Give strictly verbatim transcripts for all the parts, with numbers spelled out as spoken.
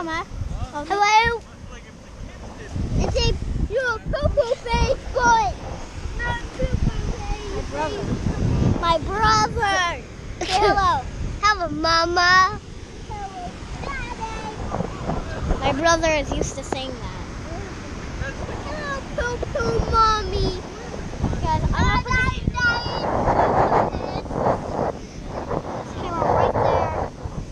Matt. Hello. It's a you're a poo-poo face boy. Not poo-poo face. My brother. My brother. Say hello. Hello, Mama. Hello, Daddy. My brother is used to saying that. Hello, poo-poo, Mommy. Guys, I'm gonna put this camera right there.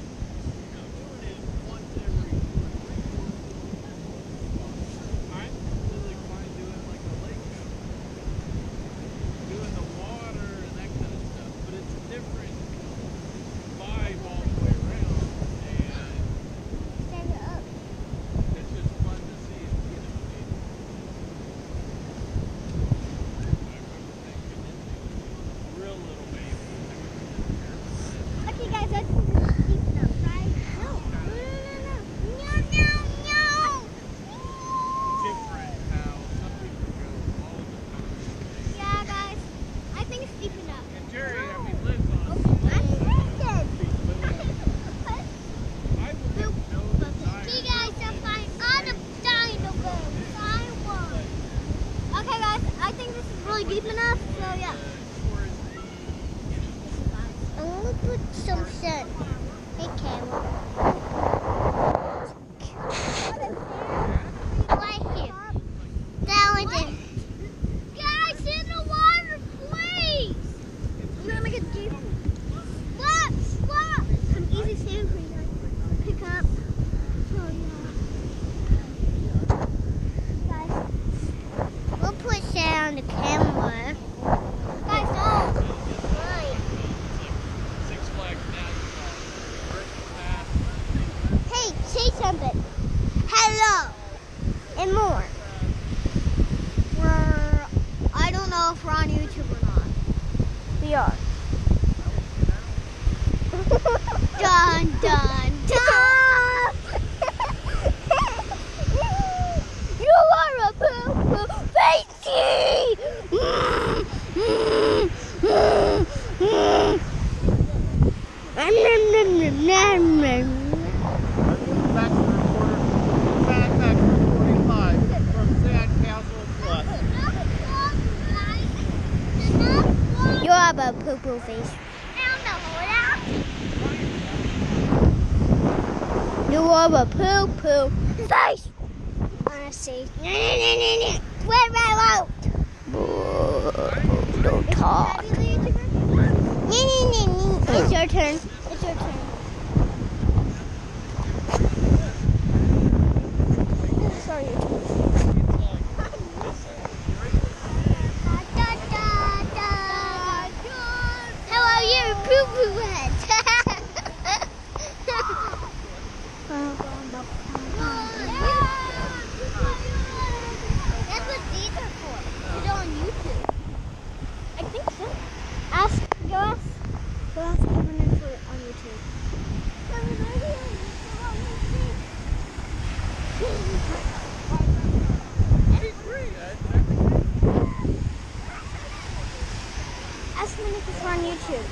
Deep enough, so yeah. I'm gonna put some sun. Hey, camera. Right here. Down with it. Guys, in the water, please. I'm gonna make it deep. Look, look. Some easy sand for you guys. Pick up. Oh yeah. Guys, we'll put sand on the camera. Something. Hello and more. We're I don't know if we're on YouTube or not. We are. Dun dun dun. You are a poo poo facey. Back to the recorder. Back, back to forty-five from Sandcastle Plus. You have a poo poo face. You have a poo poo face. Honestly. Wait, wait, out. Don't talk. It's your turn. It's your turn. Sorry. Hello, you're a poo-poo head. That's what these are for. These are on YouTube. I think so. Ask, go ask, go ask Kevin for on YouTube. Ask me if it's on YouTube.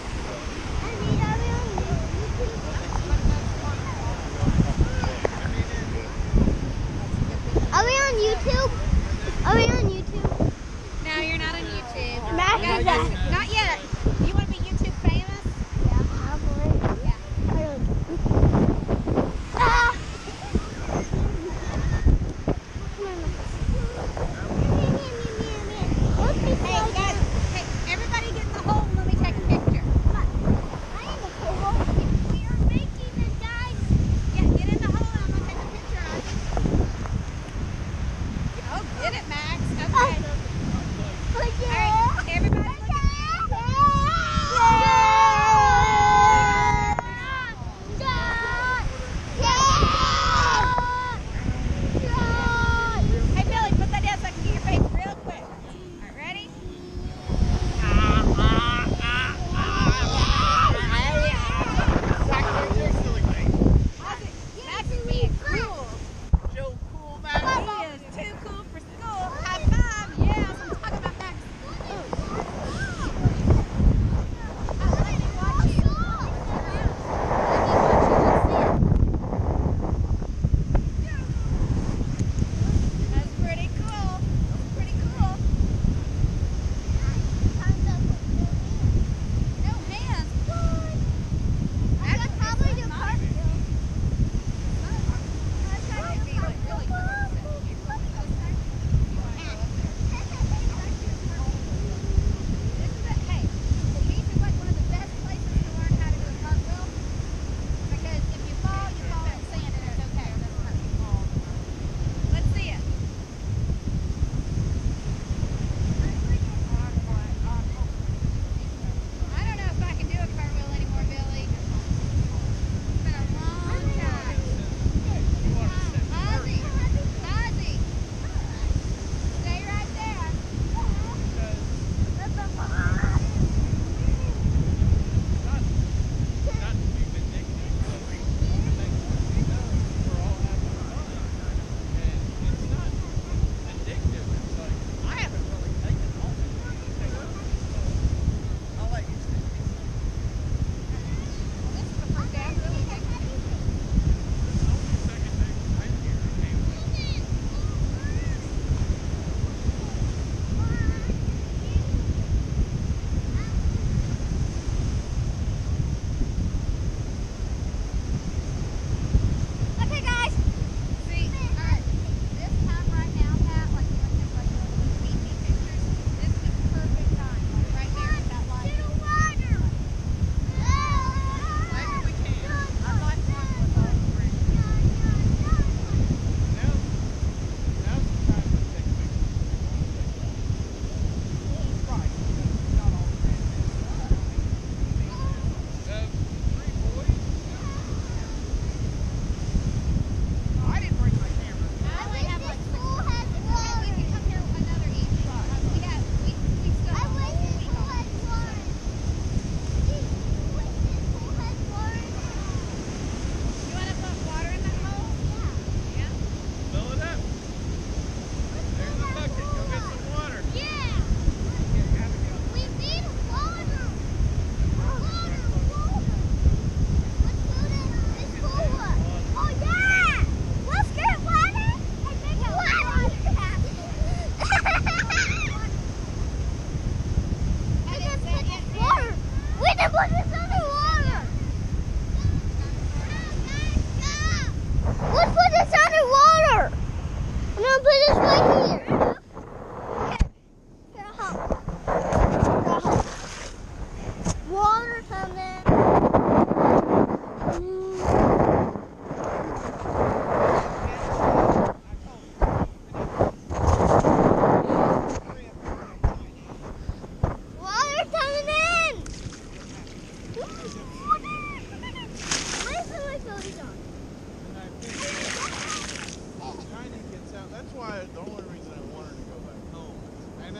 Are we on YouTube? Are we on YouTube? No, you're not on YouTube. Matt, No, is that? not yet. You want to be YouTube famous? Yeah, probably. Yeah. Ah! Hey, guys, hey, everybody get in the hole and let me take a picture. We are making it, guys. Yeah, get in the hole and I'm going to take a picture of you. Oh, get it, Max.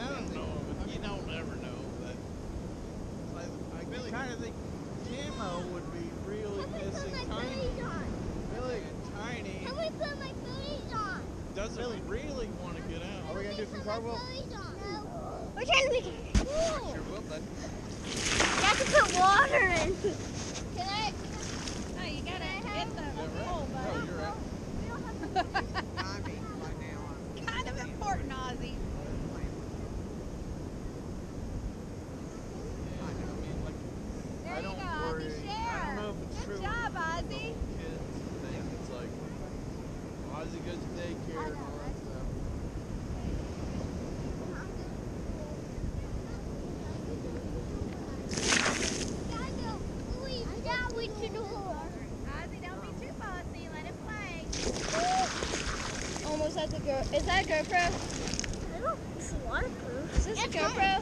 don't know. But you don't ever know. But I, I really kind of think Camo would be really Help me put missing my Tiny. booties on. Really tiny. Help me put my booties on. Doesn't really, really want to get out. Are we gonna do some cartwheels? No. We're trying to make it cool. Sure will, bud. You have to put water in. Can I? No, you gotta hit the Is that right? hole, No, bud. you're right. Kind of important, Ozzy. Yeah, I mean, like, There I you don't go, worry. Ozzy. I Share. don't know if it's Good true. job, The Ozzy. whole kids thing. It's like Ozzy goes to daycare and all that stuff. Ozzy, don't be too bossy. Let it play. Almost at the Go. Is that a GoPro? I don't. It's waterproof. Is this a GoPro?